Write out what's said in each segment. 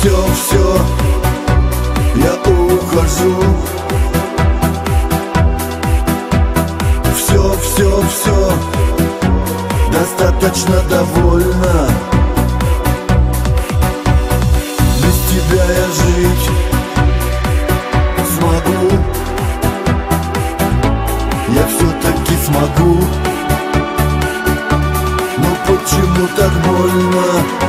все, я ухожу. Все, достаточно довольна. Без тебя я жить смогу. Я все-таки смогу. Но почему так больно?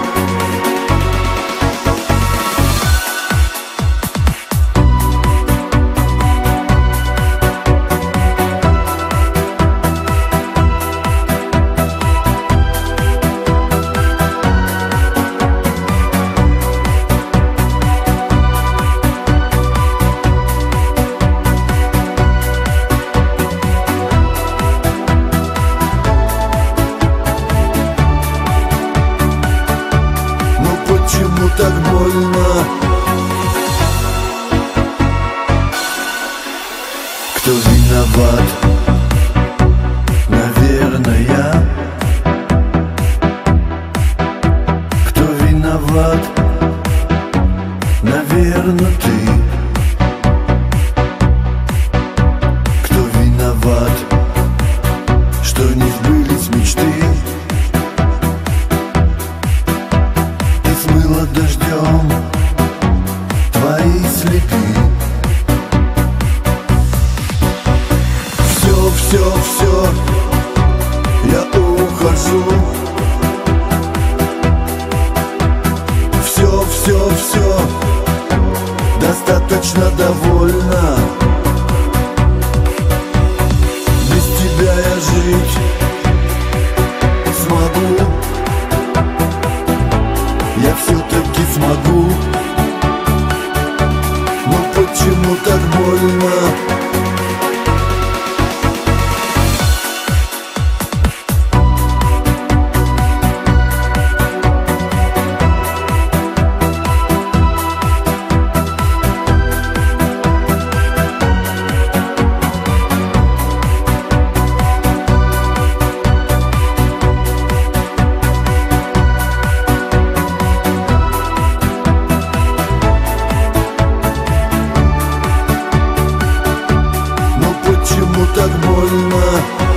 Почему так больно? Кто виноват? Наверное, я. Кто виноват? Наверное, ты. Кто виноват, что не сбылись мечты? Смыло дождем твои следы. Все, я ухожу. Все, достаточно довольна. Без тебя я жить смогу. Я все-таки смогу. Но почему так больно? Почему так больно?